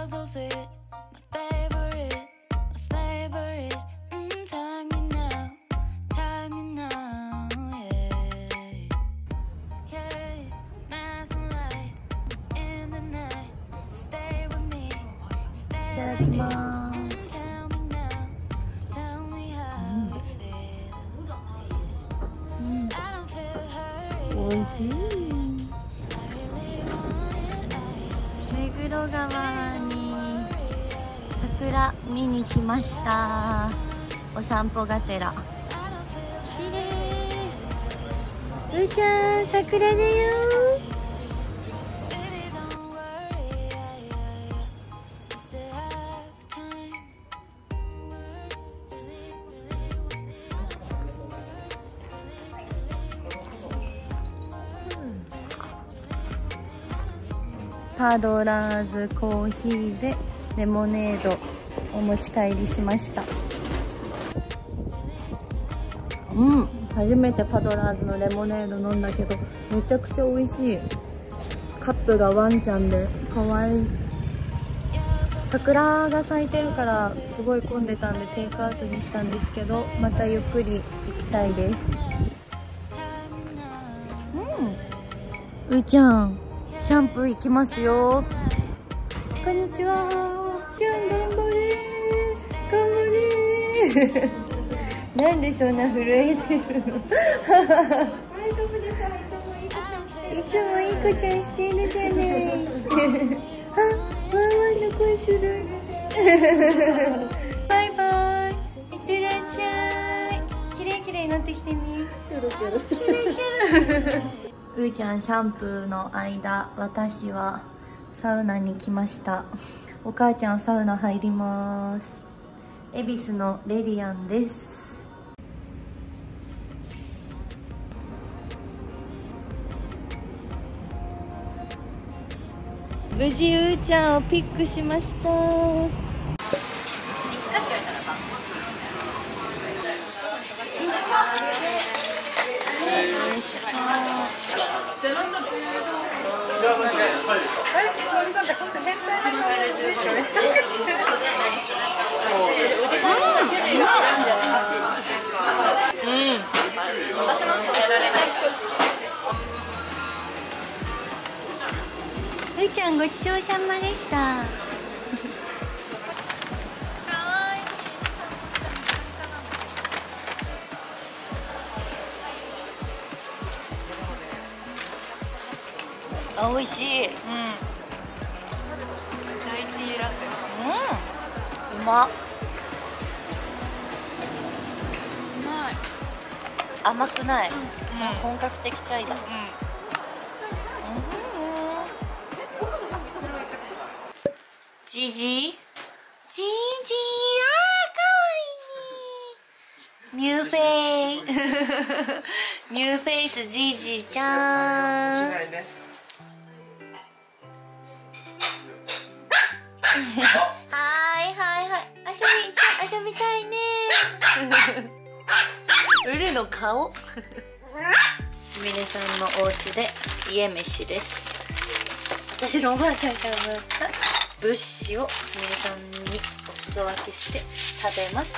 so sweet. My favorite, my favorite. Tag me now, tag me now, yeah. Yeah, mass and light in the night. Stay with me, stay like this. Tell me now, tell me how you feel. I don't feel hurt. おいしい。目黒川に桜見に来ました。お散歩がてら。綺麗。うーちゃん、桜だよ。パドラーズコーヒーでレモネードお持ち帰りしました。初めてパドラーズのレモネード飲んだけどめちゃくちゃ美味しい。カップがワンちゃんで可愛い。桜が咲いてるからすごい混んでたんでテイクアウトにしたんですけど、またゆっくり行きたいです。うーちゃん、シャンプー行きますよ。こんにちは。ちゃん頑張れー、頑張れー。なんでそんな震えてるの？大丈夫です。いつもいい子ちゃんしてるじゃない。あ、ワンワンの声する。バイバイ。いってらっしゃい。きれいきれいになってきてね。キョロキョロ。キョロキョロ。うーちゃんシャンプーの間、私はサウナに来ました。お母ちゃんサウナ入ります。恵比寿のレリアンです。無事うーちゃんをピックしました。うーちゃんごちそうさまでした。あ、美味しい。チャイティーラテ。うまっ。うまい。甘くない。本格的チャイだ。ジジジジあー、かわいい。ニューフェイスニューフェイスジジちゃん。はいはいはい、遊びたいね。ウルの顔。すみれさんのお家で家飯です。私のおばあちゃんからもらった物資をすみれさんにお裾分けして食べます。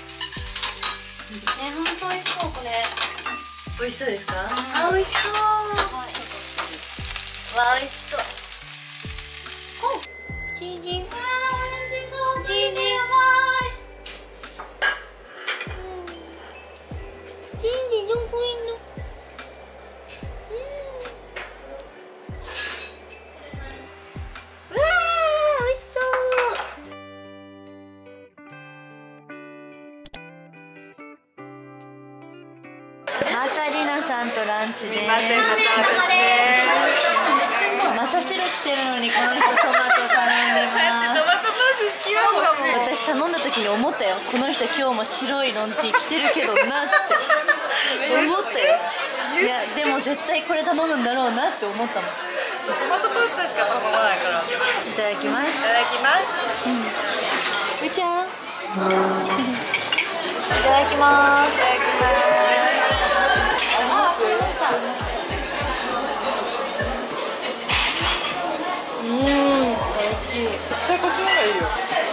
本当美味しそう。これ美味しそうですか？あ、美味しそう。わ、美味しそう。チージン、あー、美味しそう。チージン、やばい。チージンどこいんの？うわー、美味しそう。マカリナさんとランチです。すみません、また白着てるのにこの人トマト頼んでます。トマトソース好きなんだもん。私頼んだ時に思ったよ。この人今日も白いロンティー着てるけどなって思ったよ。いやでも絶対これ頼むんだろうなって思ったもん。トマトパスタしか頼まないから。いただきます。いただきます。うーちゃん。いただきます。いただきます。美味しい。これいよ。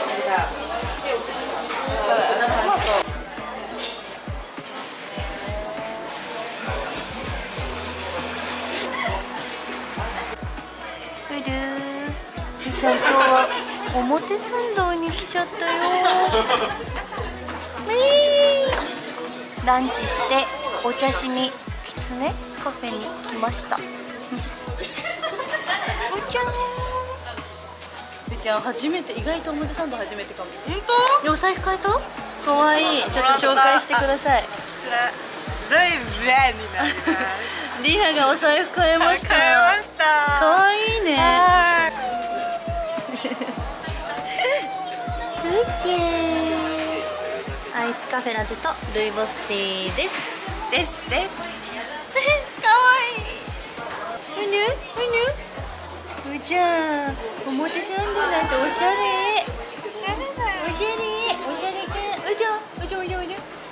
ふるーちゃん、今日は表参道に来ちゃったよランチしてお茶しにきつねカフェに来ましたうちゃん初めて、意外と表参道初めてかも。 本当？ お財布変えた？かわいい。ちょっと紹介してください。 こちらルイ・ヴィエンになりますリナがお財布変えました。 変えました。 かわいいね。 はうちーアイスカフェラテとルイボスティーです。かわいい。うちゃん、表参道なんておしゃれ。おしゃれくん。うちゃん、かわいい。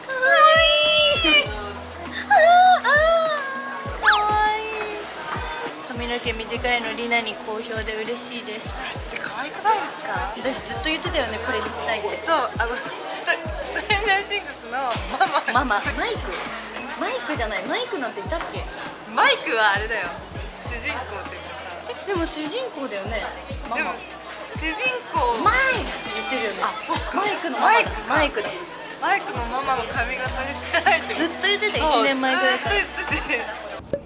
髪の毛短いのリナに好評で嬉しいです。 マジで可愛くないですか？ 私ずっと言ってたよね、これにしたいって。 そう、ストレンジャーシングスのマママイクじゃない、マイクなんていたっけ？ マイクはあれだよ、主人公っていうかさ。 でも主人公だよね、マでもマ。 主人公マイクって言ってるよね。 あ、そっか。 マイクのママだ。マイクだ。 マイクのママの髪型にしたいってずっと言ってた、 そう 1年前ぐらいから。 ずっと言ってて。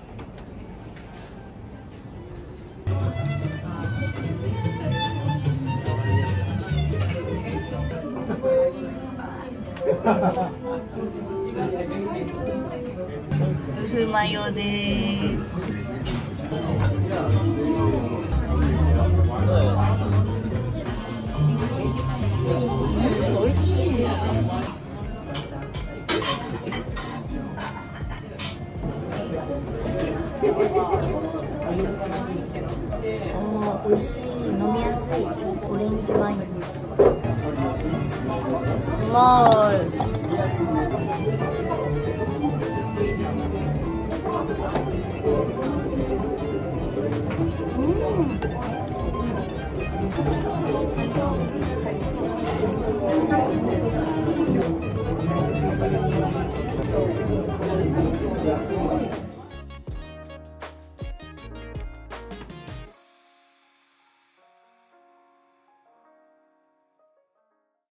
ウフマヨでーす。おいしい。おいしい。飲みやすいオレンジワイン。わーい。